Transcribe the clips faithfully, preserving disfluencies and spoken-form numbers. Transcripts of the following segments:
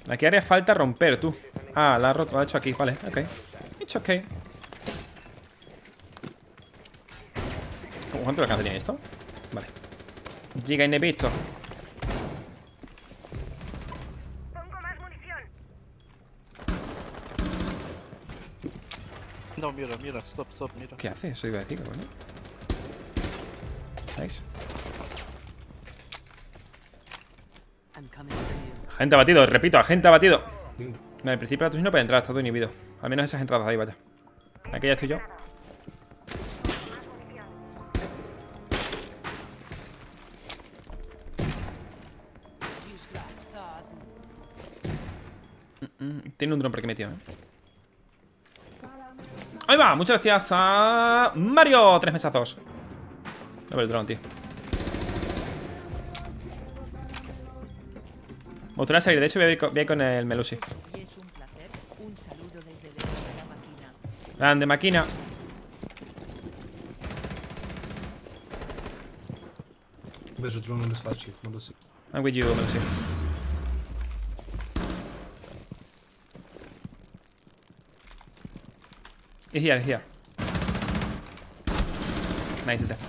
Aquí haría falta romper, tú. Ah, la ha roto, la ha hecho aquí, vale, ok. It's ok. ¿Cuánto alcance tiene esto? Vale. Giga inhibito. Pongo más munición. No, mira, mira, stop, stop, mira. ¿Qué hace? Eso iba a decir, coño. Nice. Agente abatido, repito, agente abatido. No, al principio la tuya no puede entrar, está todo inhibido. Al menos esas entradas ahí, vaya. Aquí ya estoy yo. Mm, mm, Tiene un dron por aquí metido, ¿eh? Ahí va, muchas gracias a Mario. Tres mesazos. No veo el dron, tío. Me gustaría salir, de hecho voy a ir con, voy a ir con el Melusi. Grande máquina. There's a drone on the statue, Melusi. I'm with you, Melusi. He's here, he's here. Nice death.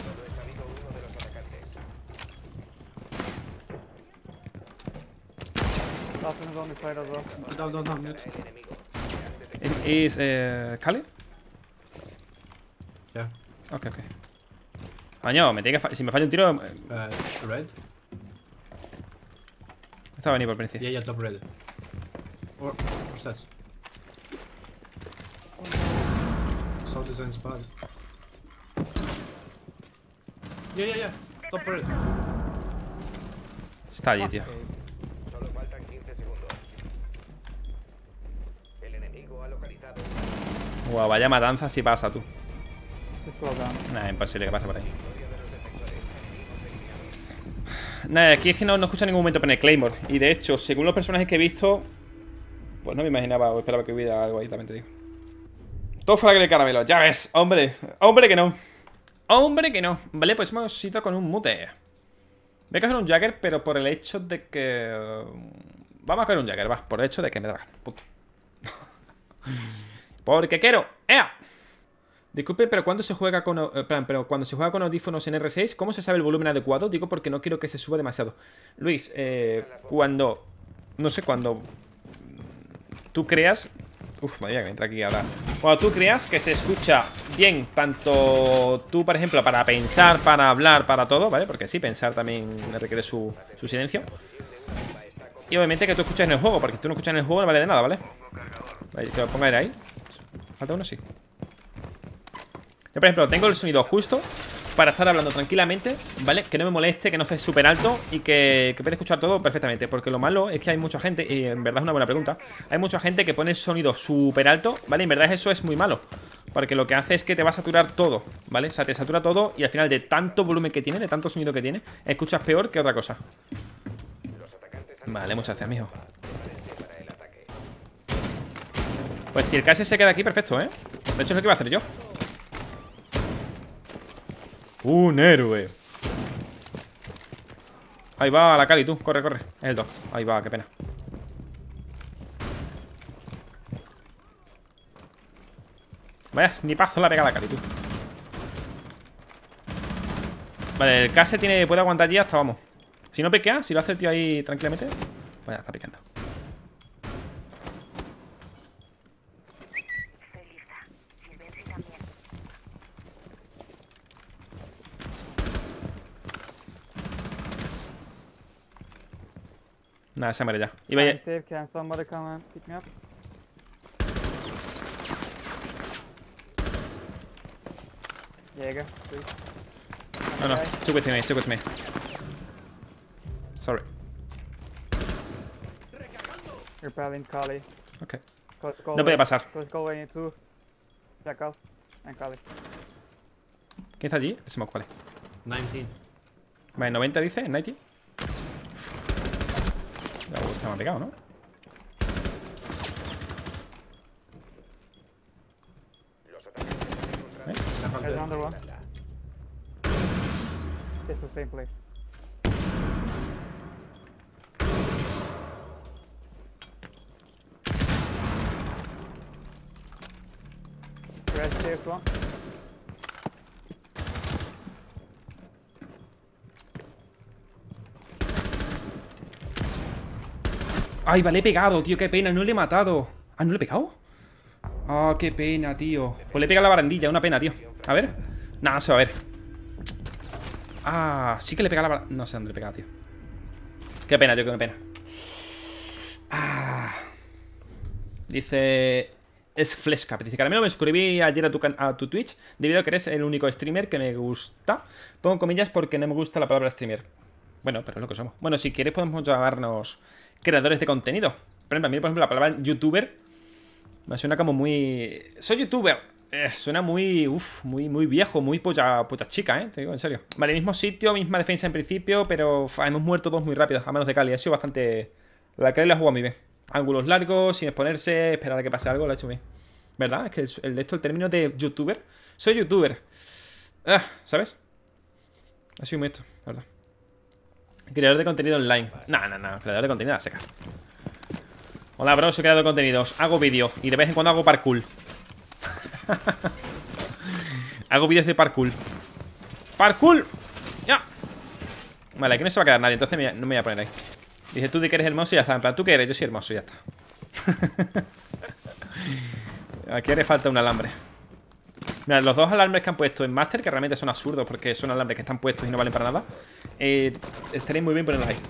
Dolphin's on the side as well. Down, down, down, mute. Is uh, Kali? Yeah. Ok, ok. Coño, me tiene que fa si me falla un tiro. Uh, red? Está a venir por principio. Yeah, yeah, top red. Or, what's that? South design's bad. Yeah, yeah, yeah. Top red. Está allí, tío. Solo faltan quince segundos. El enemigo ha localizado. Guau, vaya matanza si pasa tú. Just slow down. Nah, imposible que pase por ahí. Nada, aquí es que no, no escucho en ningún momento poner Claymore. Y de hecho, según los personajes que he visto, pues no me imaginaba o esperaba que hubiera algo ahí, también te digo. Todo fuera que el caramelo, ya ves, hombre. Hombre que no. Hombre que no. Vale, pues hemos ido con un mute. Voy a coger un Jagger, pero por el hecho de que... Vamos a coger un Jagger, va. Por el hecho de que me da. Punto. Porque quiero. ¡Ea! Disculpe, pero cuando se juega con eh, plan, pero cuando se juega con audífonos en R seis, ¿cómo se sabe el volumen adecuado? Digo porque no quiero que se suba demasiado. Luis, eh, cuando no sé, cuando tú creas, uf, madre mía, que entra aquí ahora. Cuando tú creas que se escucha bien, tanto tú, por ejemplo, para pensar, para hablar, para todo, ¿vale? Porque sí, pensar también requiere su, su silencio. Y obviamente que tú escuchas en el juego, porque si tú no escuchas en el juego no vale de nada, ¿vale? Vale, que lo ponga ahí. Falta uno, sí. Yo, por ejemplo, tengo el sonido justo para estar hablando tranquilamente, ¿vale? Que no me moleste, que no esté súper alto y que, que pueda escuchar todo perfectamente. Porque lo malo es que hay mucha gente, y en verdad es una buena pregunta, hay mucha gente que pone el sonido súper alto, ¿vale? En verdad eso es muy malo, porque lo que hace es que te va a saturar todo, ¿vale? O sea, te satura todo y al final de tanto volumen que tiene, de tanto sonido que tiene, escuchas peor que otra cosa. Vale, muchas gracias, mijo. Pues si el K S se queda aquí, perfecto, ¿eh? De hecho es lo que iba a hacer yo. Un héroe. Ahí va la Kali, tú, corre, corre. Es el dos, ahí va, qué pena. Vaya, ni pazo la pega la Kali, tú. Vale, el K S tiene, puede aguantar allí hasta, vamos. Si no piquea, si lo hace el tío ahí tranquilamente. Vaya, está picando. Nada, se muere ya. Iba I'm a... safe. Can somebody come and pick me up? Jäger, please. No, no, stick with me, stick with me. Sorry. Repelling Kali. Ok. Coast go No puede pasar. Coast go way two. Jackal and Kali. ¿Quién está allí? Ese moco, vale. nineteen. Vale, noventa dice, noventa. Ya, uh, me ha pegado, ¿no? ¿Eh? There's another one. It's the same place. Red stairs one. Ay, vale, he pegado, tío, qué pena, no le he matado. Ah, ¿no le he pegado? Ah, qué pena, tío. Pues le he pegado la barandilla, una pena, tío. A ver. Nada, no se va a ver. Ah, sí que le he pegado la barandilla. No sé dónde le he pegado, tío. Qué pena, tío, qué pena. Ah. Dice... Es Fleshcap. Dice, Caramelo, me suscribí ayer a tu, a tu Twitch debido a que eres el único streamer que me gusta. Pongo comillas porque no me gusta la palabra streamer. Bueno, pero es lo que somos. Bueno, si quieres podemos llamarnos creadores de contenido. Pero también, por ejemplo, la palabra youtuber me suena como muy... Soy youtuber. Eh, suena muy... Uf, muy, muy viejo, muy polla, polla chica, ¿eh? Te digo, en serio. Vale, mismo sitio, misma defensa en principio, pero uf, hemos muerto todos muy rápido, a menos de Cali. Ha sido bastante... La Cali la ha jugado muy bien. Ángulos largos, sin exponerse, esperar a que pase algo, lo ha hecho bien. ¿Verdad? Es que el, el de esto, el término de youtuber. Soy youtuber. Ah, ¿sabes? Ha sido muy esto, la verdad. Creador de contenido online. No, no, no, creador de contenido a secas. Hola, bro, soy creador de contenidos. Hago vídeo y de vez en cuando hago parkour. Hago vídeos de parkour. ¡Parkour! ¡Ya! Vale, aquí no se va a quedar nadie, entonces me, no me voy a poner ahí. Dice tú de que eres hermoso y ya está. En plan, ¿tú qué eres? Yo soy hermoso y ya está. Aquí haría falta un alambre. Mira, los dos alambres que han puesto en Master, que realmente son absurdos porque son alambres que están puestos y no valen para nada, eh, estaría muy bien ponerlos ahí.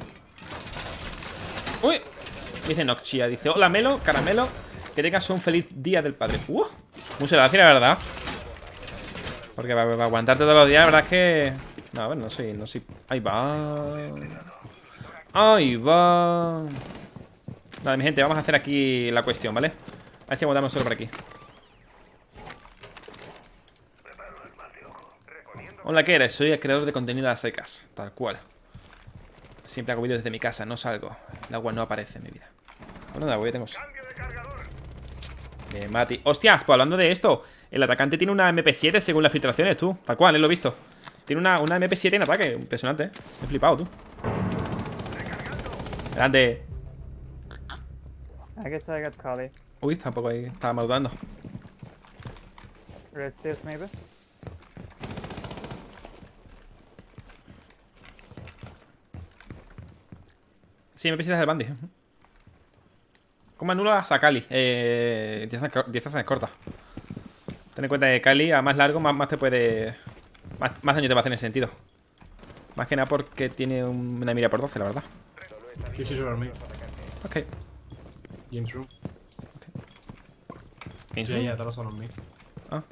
¡Uy! Dice Noxia, dice, hola Melo, Caramelo, que tengas un feliz día del padre. ¡Uh! Muchas gracias, la verdad. Porque para, para aguantarte todos los días, la verdad es que... No, a ver, no sé, no sé. Ahí va. Ahí va. Vale, mi gente, vamos a hacer aquí la cuestión, ¿vale? A ver si aguantamos solo por aquí. Hola, ¿qué eres? Soy el creador de contenido a secas, tal cual. Siempre hago vídeos desde mi casa, no salgo. El agua no aparece en mi vida. Bueno, de agua ya tengo. Bien, Mati. ¡Hostias! Pues hablando de esto, el atacante tiene una M P siete según las filtraciones, tú. Tal cual, eh, lo he visto. Tiene una, una M P siete en ataque. Impresionante, eh. Me he flipado, tú. Grande. I guess I got Kali. Uy, tampoco ahí. Estaba maludando. Red stairs maybe. Sí, M P siete es el Bandy. ¿Cómo anulas a Kali? Eh, diez acciones cortas. Ten en cuenta que Kali, a más largo, más, más te puede... Más, más daño te va a hacer en ese sentido. Más que nada porque tiene un- una mira por doce, la verdad. Fuses are on me. Ok. Games room. Games Yeah, room. yeah, that was one on me. Ah.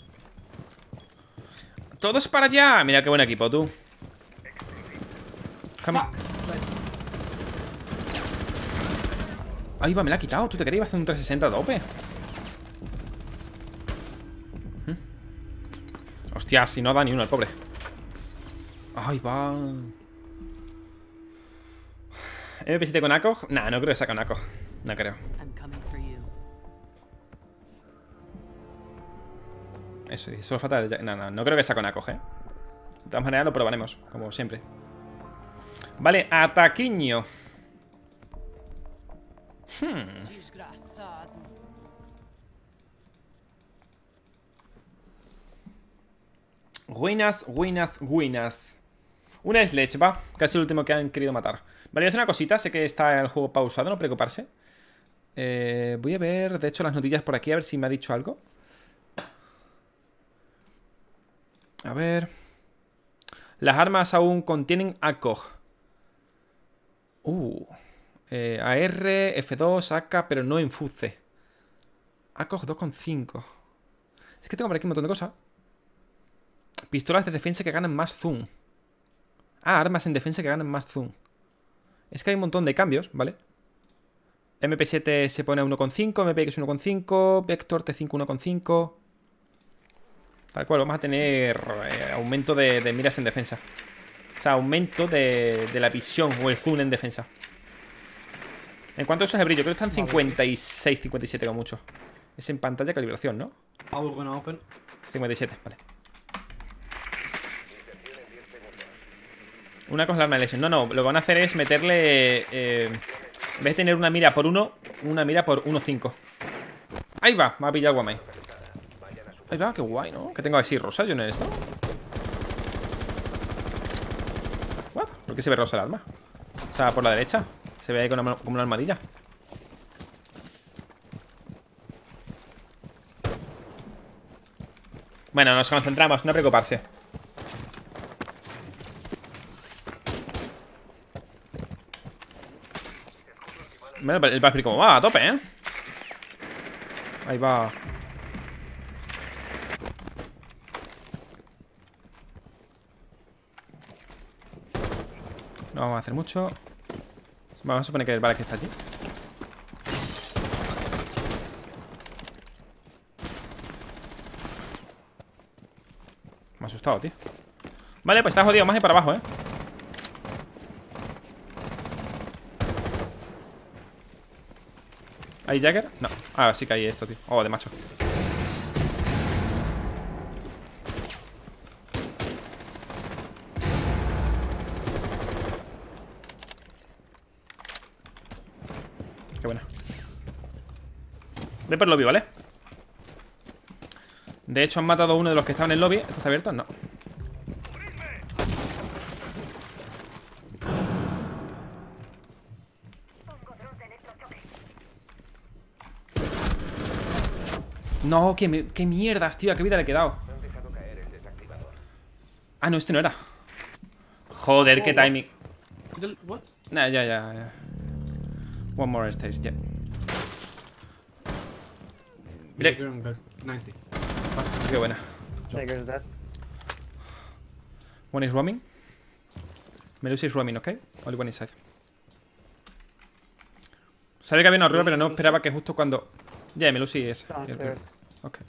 ¡Todos para allá! Mira qué buen equipo, tú. Come- Ahí va, me la ha quitado. ¿Tú te creías que iba a hacer un trescientos sesenta a tope? ¿Mm? Hostia, si no da ni uno el pobre. Ahí va. ¿M P siete con A C O G? Nah, no creo que saque un A C O G. No creo. I'm coming for you. Eso, solo falta el... No, no, no creo que saque un A C O G, ¿eh? De todas maneras lo probaremos, como siempre. Vale, ataquiño. Hmm. Desgraçado. Ruinas, ruinas, ruinas. Una Sledge, va. Casi el último que han querido matar. Vale, voy a hacer una cosita. Sé que está el juego pausado, no preocuparse. Eh, voy a ver, de hecho, las noticias por aquí, a ver si me ha dicho algo. A ver. Las armas aún contienen A C O G. Uh. Eh, A R, F dos, A K, pero no en Fuse. A C O G dos coma cinco. Es que tengo por aquí un montón de cosas. Pistolas de defensa que ganan más zoom. Ah, armas en defensa que ganan más zoom. Es que hay un montón de cambios, ¿vale? M P siete se pone a uno coma cinco, M P X uno coma cinco, Vector T cinco uno coma cinco. Tal cual, vamos a tener eh, aumento de, de miras en defensa. O sea, aumento de, de la visión o el zoom en defensa. En cuanto a usas de brillo, creo que están cincuenta y seis, cincuenta y siete como mucho. Es en pantalla de calibración, ¿no? Owl gonna open. cincuenta y siete, vale. Una cosa es la arma de lesión. No, no, lo que van a hacer es meterle... Eh, en vez de tener una mira por uno, una mira por uno coma cinco. Ahí va, me ha pillado Guamay. Ahí va, qué guay, ¿no? Que tengo así rosa yo en esto. ¿What? ¿Por qué se ve rosa el arma? O sea, por la derecha. Se ve ahí como una, como una armadilla. Bueno, nos concentramos, no preocuparse. Bueno, el Vaspir como va, a tope, ¿eh? Ahí va. No vamos a hacer mucho. Vamos a suponer que el Valek está allí. Me ha asustado, tío. Vale, pues está jodido, más y para abajo, ¿eh? ¿Hay Jagger? No. Ah, sí que hay esto, tío. Oh, de macho. Qué buena. Ve por el lobby, ¿vale? De hecho, han matado a uno de los que estaban en el lobby. ¿Esto está abierto? No. No, qué, me- qué mierdas, tío. ¿A qué vida le he quedado? Ha empezado a caer el desactivador. Ah, no, este no era. Joder, qué timing. Del- What? Nah, ya, ya, ya. One more stage, ya. Mira, Jaeger and Bed- ninety. qué buena. Jaeger's dead. One is roaming. Melusi is roaming, ¿ok? Only one inside. Sabía que había una arriba, pero no esperaba que justo cuando... Ya, yeah, Melusi es... Downstairs. Ok.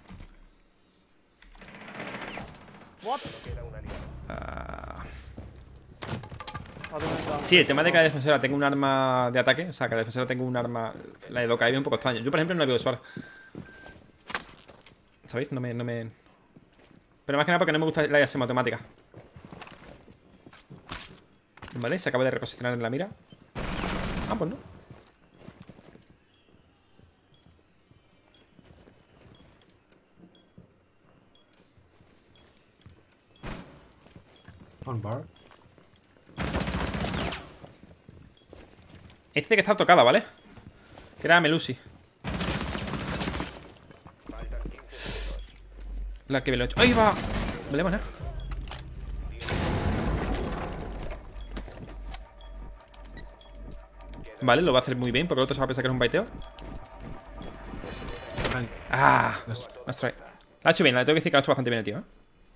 What? Queda un aliado. Ah, Other one downstairs. sí, el tema de que la defensora tenga un arma de ataque. O sea, que la defensora tenga un arma... La de Dokai es un poco extraño. Yo, por ejemplo, no la veo usar. ¿Sabéis? No me, no me... Pero más que nada porque no me gusta la semiautomática. Vale, se acaba de reposicionar en la mira. Ah, pues no. On bar. Este que está tocada, ¿vale? Que era Melusi. Faltan quince segundos. La que me lo he hecho. ¡Ahí va! Vale, bueno. Vale, lo va a hacer muy bien porque el otro se va a pensar que es un baiteo. And Ah, that's let's try. La ha hecho bien, la tengo que decir que la ha hecho bastante bien el tío, ¿eh?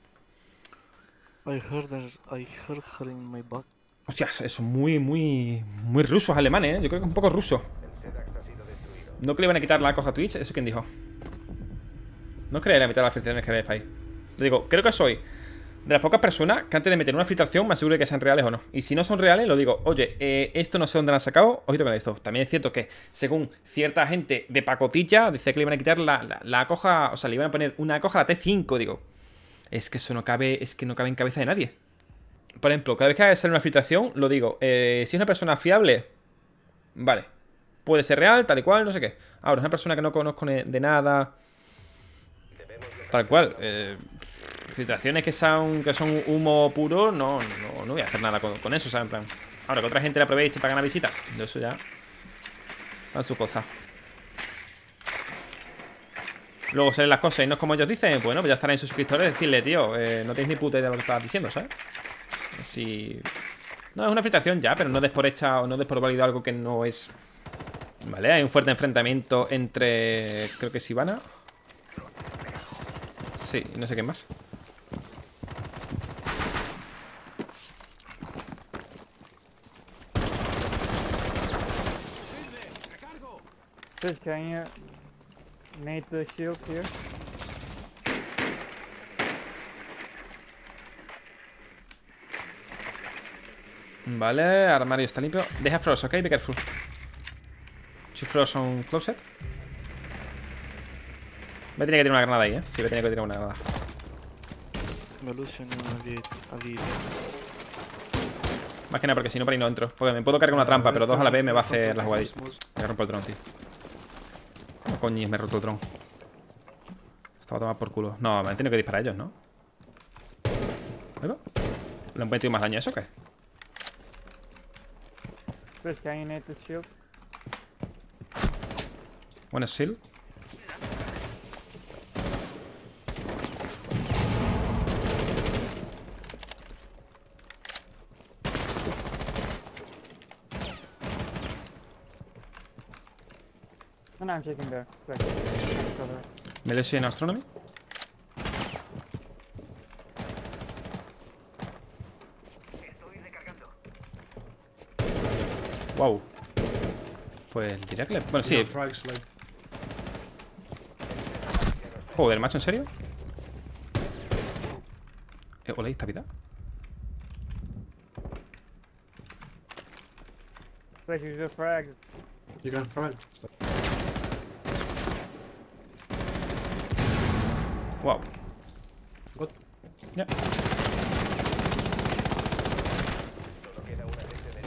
I heard her, I heard her in my back. Hostias, eso muy, muy, muy rusos alemanes, ¿eh? Yo creo que es un poco ruso. El Sedax ha sido destruido. ¿No que le iban a quitar la coja a Twitch? ¿Eso quién dijo? No creo que le iban a quitar las filtraciones que veis para ahí. Le digo, creo que soy de las pocas personas que antes de meter una filtración me aseguro de que sean reales o no. Y si no son reales, lo digo, oye, eh, esto no sé dónde lo han sacado, ojito con esto. También es cierto que, según cierta gente de pacotilla, decía que le iban a quitar la, la, la coja, o sea, le iban a poner una coja a la T cinco, digo. Es que eso no cabe, es que no cabe en cabeza de nadie. Por ejemplo, cada vez que sale una filtración, lo digo, eh, si es una persona fiable, vale, puede ser real, tal y cual, no sé qué. Ahora, es una persona que no conozco de de nada, tal cual, eh, filtraciones que son, que son humo puro, no, no, no voy a hacer nada con, con eso, ¿sabes? En plan, ahora que otra gente la aproveche para ganar visita, de eso ya van su cosa. Luego salen las cosas y no es como ellos dicen, bueno, pues ya estarán en sus suscriptores decirle, tío, eh, no tenéis ni puta idea de lo que estabas diciendo, ¿sabes? Si... No, es una filtración ya, pero no des por hecha o no des por válido algo que no es... Vale, hay un fuerte enfrentamiento entre... Creo que es Ivana. Sí, no sé qué más. Fish, can you nade the shield here? Vale, armario está limpio. Deja frost, ok, be careful. Two frost on closet. Voy a tener que tirar una granada ahí, eh. Sí, voy a tener que tirar una granada. Melusian a gate, a gate. Más que nada porque si no por ahí no entro. Porque me puedo cargar una trampa, pero dos a la vez me va a hacer la jugadilla. Me rompo el dron, tío. No coño, me he roto el dron. Está Para tomar por culo. No, me han tenido que disparar ellos, ¿no? ¿Luego? ¿Le han metido más daño a eso o qué? Chris, can you nade this shield? Bueno, shield. No, no, I'm checking there. Sorry. Me lo soy en Astronomy. Wow. Pues diría que le... Bueno, sí. No, frags, like. Joder, macho, ¿en serio? Eh, ¿Hola, esta vida? Chris, use your frags. You can frag. Wow. What? Ya. Solo queda una gente de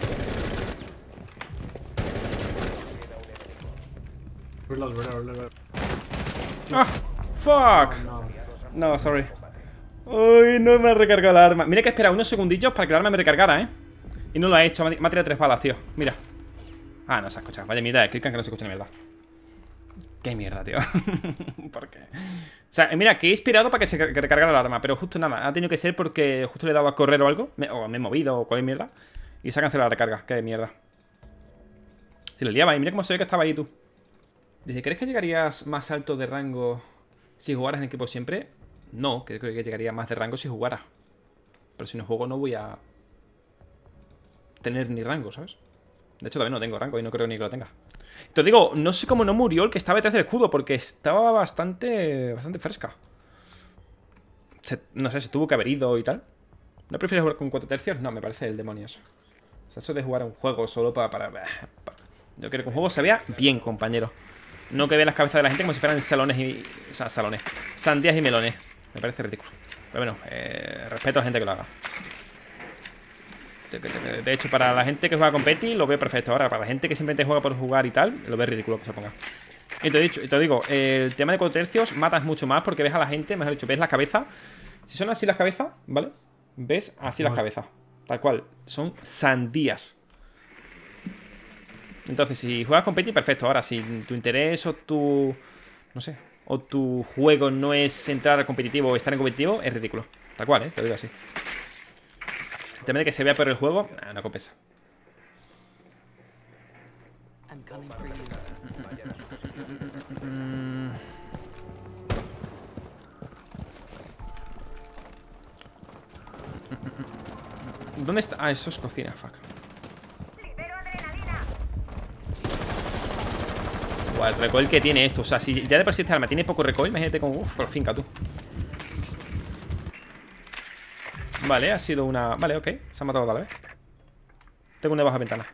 Reload, reload, reload. ¡Ah! ¡Fuck! Oh, no. No, sorry. Uy, no me ha recargado el arma. Mira que espera unos segundillos para que el arma me recargara, ¿eh? Y no lo ha hecho. Me ha tirado tres balas, tío. Mira. Ah, no se ha escuchado. Vaya mierda de clican que no se escucha ni mierda. Qué mierda, tío. ¿Por qué? O sea, mira, que he esperado para que se recargara el arma, pero justo nada. Ha tenido que ser porque justo le he dado a correr o algo. Me, o me he movido o cualquier mierda. Y se ha cancelado la recarga. Qué mierda. Si lo liaba, y mira cómo se ve que estaba ahí tú. Dice, ¿crees que llegarías más alto de rango si jugaras en equipo siempre? No, creo que llegaría más de rango si jugara. Pero si no juego no voy a tener ni rango, ¿sabes? De hecho, todavía no tengo rango y no creo ni que lo tenga. Te digo, no sé cómo no murió el que estaba detrás del escudo, porque estaba bastante bastante fresca. Se, no sé, se tuvo que haber ido y tal. ¿No prefieres jugar con cuatro tercios? No, me parece el demonio eso. O sea, eso de jugar a un juego solo para... para, para yo quiero que un juego se vea bien, compañero. No que vea las cabezas de la gente como si fueran salones y... O sea, salones. Sandías y melones. Me parece ridículo. Pero bueno, eh, respeto a la gente que lo haga. De hecho, para la gente que juega con Petty lo veo perfecto. Ahora, para la gente que simplemente juega por jugar y tal, lo ve ridículo que se ponga. Y te he dicho, y te digo, el tema de cuatro tercios matas mucho más porque ves a la gente, mejor dicho, ves la cabeza. Si son así las cabezas, ¿vale? Ves así las cabezas. Tal cual. Son sandías. Entonces, si juegas con Petty, perfecto. Ahora, si tu interés o tu... No sé. O tu juego no es entrar al competitivo o estar en competitivo, es ridículo. Tal cual, ¿eh? Te lo digo así. El tema de que se vea por el juego, nah, no compensa. I'm coming for you. ¿Dónde está? Ah, eso es cocina, fuck. Buah, el recoil que tiene esto. O sea, si ya de por sí esta arma tiene poco recoil, imagínate con... Uf, por finca, tú. Vale, ha sido una... Vale, ok. Se ha matado a la vez. Tengo una baja ventana.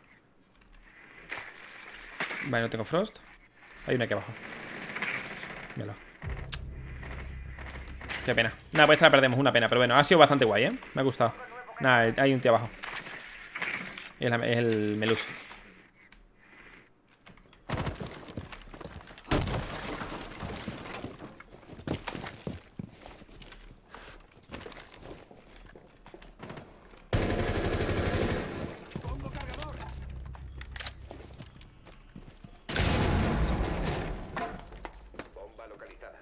Vale, no tengo frost. Hay una aquí abajo. Míralo. Qué pena. Nada, pues esta la perdemos, una pena. Pero bueno, ha sido bastante guay, ¿eh? Me ha gustado. Nada, hay un tío abajo. Es, la, es el Melus. bomba localizada.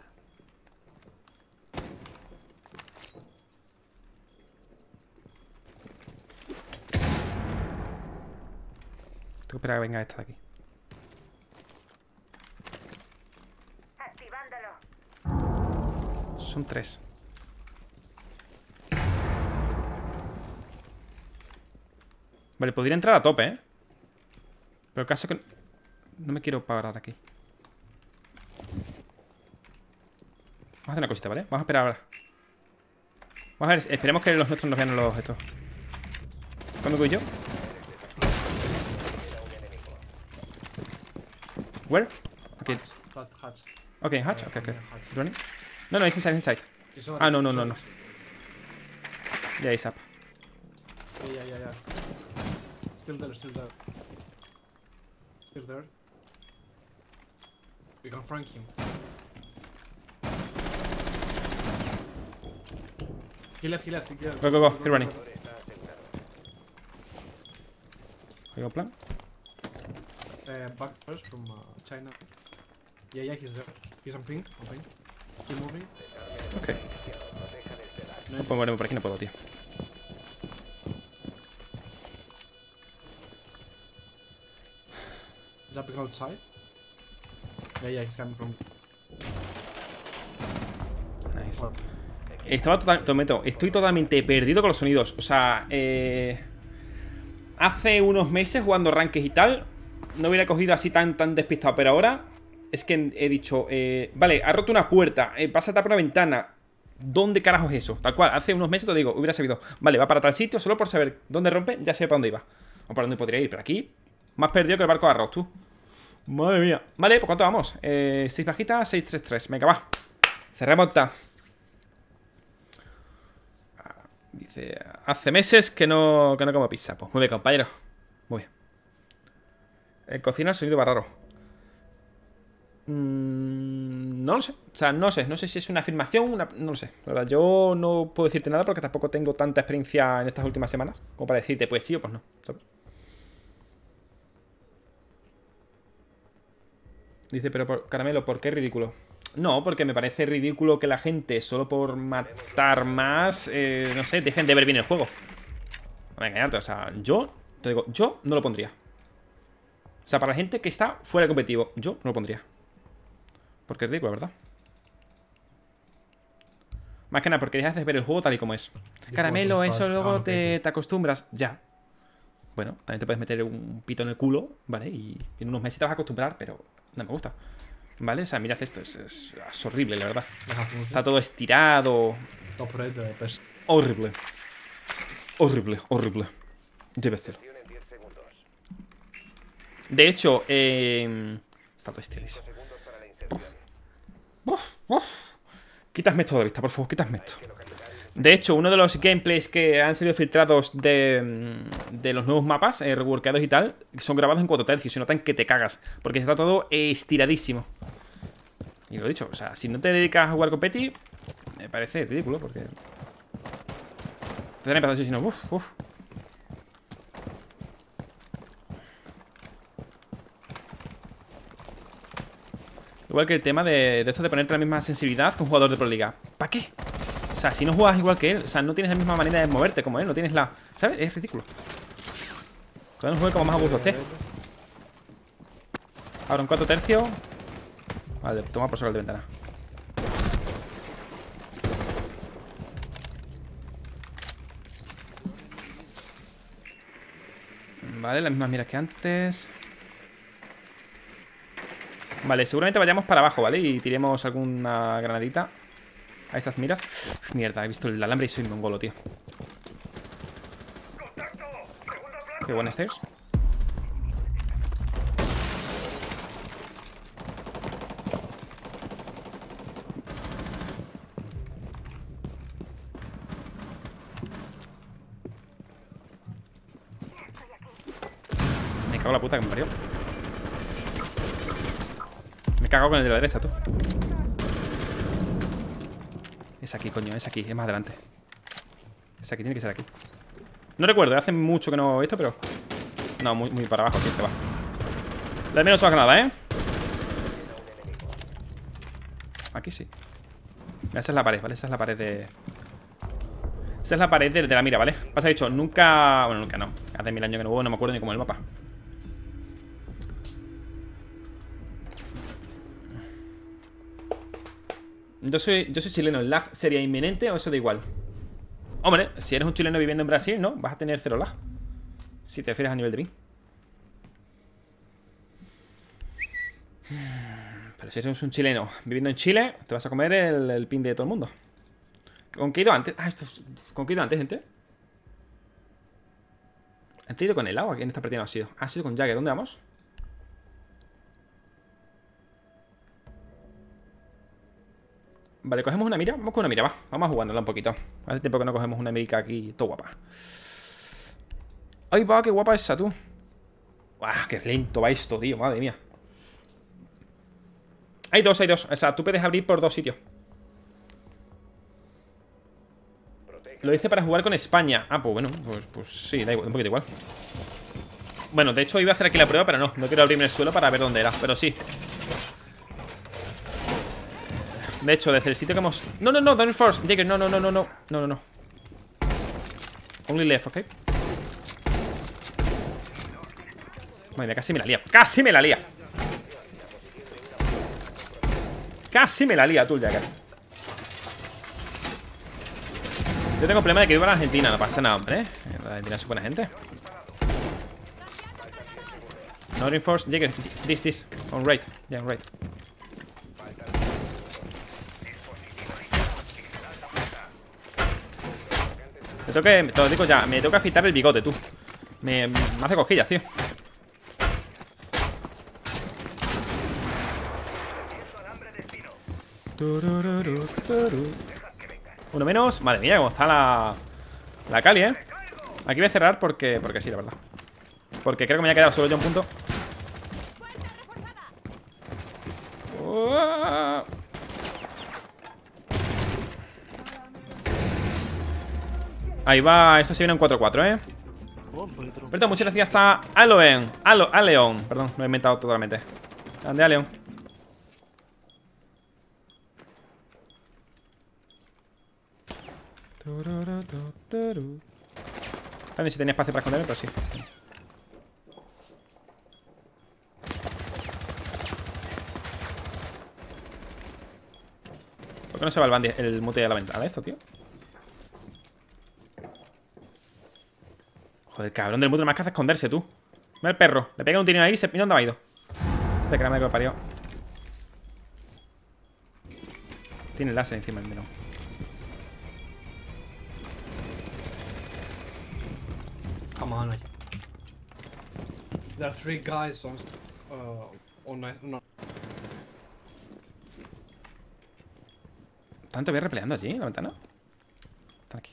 Tengo que esperar a que venga esta de aquí. Son tres. Vale, podría entrar a tope, ¿eh? Pero el caso es que... No me quiero parar aquí. Vamos a hacer una cosita, ¿vale? Vamos a esperar ahora. Vamos a ver, esperemos que los nuestros nos vean los estos. ¿Cómo voy yo? Where? Okay. Hut, hut. Okay, hatch. Yeah, Okay, okay. yeah, hatch. Running? No, no, it's inside, inside. It's not- Ah, no, no, it's no, not- no. Yeah, it's up. Yeah, yeah, yeah, yeah. Still there, still there. Still there. We can flank him. He left, he left, he left. Go, go, go. Keep running. Hay un plan. Uh, back first from uh, China. Yeah, yeah, he's there. He's on ping, on ping. Keep moving. Ok. No puedo moverme por aquí, no puedo, tío. Jumping outside. Yeah, yeah, he's coming from. Nice. Well, Estaba total, te meto, estoy totalmente perdido con los sonidos. O sea, eh, hace unos meses jugando ranques y tal, no hubiera cogido así tan, tan despistado. Pero ahora es que he dicho, eh, vale, ha roto una puerta, eh, pasa a tapar una ventana. ¿Dónde carajo es eso? Tal cual, hace unos meses te digo, hubiera sabido. Vale, va para tal sitio, solo por saber dónde rompe, ya sé para dónde iba. O para dónde podría ir, pero aquí, más perdido que el barco de arroz, tú. Madre mía. Vale, ¿por cuánto vamos? Eh, seis bajitas, seis, tres, tres. Venga, va. Se remonta. Dice, hace meses que no, que no como pizza. Pues muy bien, compañero. Muy bien. En cocina el sonido va raro. Mm, no lo sé. O sea, no sé. No sé si es una afirmación, una, no lo sé. La verdad, yo no puedo decirte nada porque tampoco tengo tanta experiencia en estas últimas semanas como para decirte, pues sí o pues no, ¿sabes? Dice, pero por, Caramelo, ¿por qué ridículo? No, porque me parece ridículo que la gente, solo por matar más, eh, no sé, dejen de ver bien el juego. No voy a engañarte, o sea, yo, te digo, yo no lo pondría. O sea, para la gente que está fuera de competitivo, yo no lo pondría. Porque es ridículo, ¿verdad? Más que nada, porque dejas de ver el juego tal y como es. Caramelo, eso luego te, te acostumbras. Ya. Bueno, también te puedes meter un pito en el culo, ¿vale? Y en unos meses te vas a acostumbrar, pero no me gusta. ¿Vale? O sea, mirad esto, es, es, es horrible, la verdad. Está todo estirado. Top red, uh, pers- Horrible. Horrible, horrible. Debe ser. De hecho, eh... está todo estiradísimo. Uf, uf. Quítame esto de la vista, por favor, quítame esto. De hecho, uno de los gameplays que han salido filtrados de, de los nuevos mapas, eh, reworkados y tal, son grabados en cuatro tercios. Se notan que te cagas, porque está todo estiradísimo. Y lo he dicho, o sea, si no te dedicas a jugar con Petty, me parece ridículo, porque... Te empezado así, si no, uff, uff. Igual que el tema de, de esto de ponerte la misma sensibilidad que un jugador de Pro Liga. ¿Para qué? O sea, si no juegas igual que él, o sea, no tienes la misma manera de moverte como él, no tienes la... ¿Sabes? Es ridículo. Cada uno juegue como más a gusto esté. Ahora un cuatro tercios. Vale, toma por sacar de ventana. Vale, las mismas miras que antes. Vale, seguramente vayamos para abajo, ¿vale? Y tiremos alguna granadita a esas miras. Uf, mierda, he visto el alambre y soy mongolo, tío. Qué buen stairs. Me cago en la puta que me parió. Me he cagado con el de la derecha, tú. Es aquí, coño, es aquí, es más adelante. Es aquí, tiene que ser aquí. No recuerdo, hace mucho que no he visto, pero... No, muy, muy para abajo, aquí te va. La de menos baja nada, ¿eh? Aquí sí. Esa es la pared, ¿vale? Esa es la pared de... Esa es la pared de, de la mira, ¿vale? Pasa dicho, nunca... Bueno, nunca no. Hace mil años que no hubo, no me acuerdo ni cómo es el mapa. Yo soy, yo soy chileno, ¿el lag sería inminente o eso da igual? Hombre, si eres un chileno viviendo en Brasil, ¿no? Vas a tener cero lag. Si te refieres a nivel de ping. Pero si eres un chileno viviendo en Chile, te vas a comer el, el ping de todo el mundo. ¿Con qué he ido antes? Ah, esto es... ¿Con qué he ido antes, gente? ¿He ido con el agua? ¿Quién esta partida no ha sido? Ha sido con Jagger. ¿Dónde vamos? Vale, cogemos una mira. Vamos con una mira, va. Vamos a jugándola un poquito. Hace tiempo que no cogemos una mirica aquí. Todo guapa. Ay, va, qué guapa esa, tú. Guau, qué lento va esto, tío. Madre mía. Hay dos, hay dos. O sea, tú puedes abrir por dos sitios. Lo hice para jugar con España. Ah, pues bueno, pues, pues sí, da igual, un poquito igual. Bueno, de hecho iba a hacer aquí la prueba, pero no. No quiero abrirme el suelo para ver dónde era, pero sí. De hecho, desde el sitio que hemos... No, no, no, don't force, Jagger, no, no, no, no, no. No, no, no. Only left, ok. Madre mía, casi me la lía. Casi me la lía. Casi me la lía tú, Jagger. Yo tengo problema de que viva en Argentina. No pasa nada, hombre, ¿eh? La Argentina es buena gente. No reinforce, Jagger. This, this. On right. Yeah, on right. Me toca, te lo digo ya, me toca afitar el bigote, tú. Me, me hace cosquillas, tío. Uno menos. Madre mía, cómo está la La Cali, eh. Aquí voy a cerrar porque, porque sí, la verdad. Porque creo que me había quedado solo yo un punto. Oh. Ahí va, esto se viene en cuatro cuatro, eh. Perdón, muchas gracias a Aloen Alo, Aleon, perdón, lo he inventado totalmente. Grande Aleon. No sé si tenía espacio para esconderme, pero sí. ¿Por qué no se va el bandi, el mute de la ventana esto, tío? Joder, cabrón del mute, más que hace esconderse, tú. Mira el perro, le pega un tiro ahí y se... Mira dónde ha ido. Este crema que lo parió. Tiene el láser encima, el menú. Come on, like. There are three guys on. Uh, on my. No. ¿Tanto voy repleando allí en la ventana? Están aquí.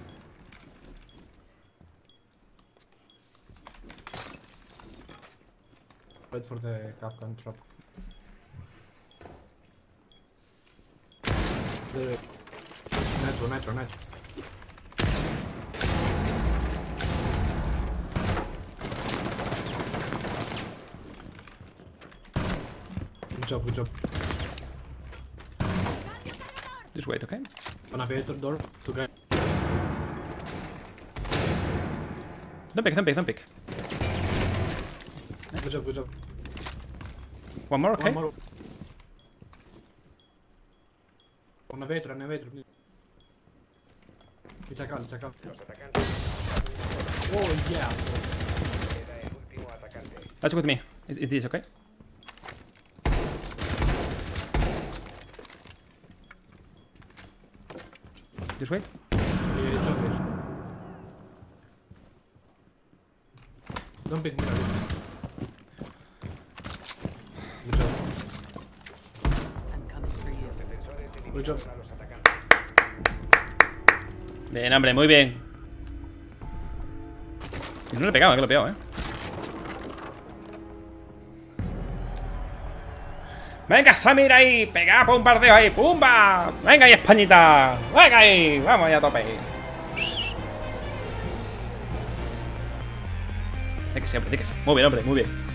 Wait for the Capcan trap. The... Netro, netro, netro. Good job, good job. Just wait, okay? On aviator door, two guys. Don't pick, don't pick, don't pick. Good job, good job. One more, okay? One more. On aviator, on aviator. It's a cal, it's a cal. Oh yeah. Queda el último atacante. That's with me. Is, is this okay? Just wait. Yeah, it's obvious. Don't pick me. Good job. I'm coming for you. Defensores Good job. eliminaron a los atacantes. Bien, hombre, muy bien. Y no le he pegado, que lo he pegado, eh. Venga, Samir ahí, pega bombardeo ahí, pumba. Venga ahí, Españita. Venga ahí, vamos ahí a tope. De que sí, hombre, de que sí. Muy bien, hombre, muy bien.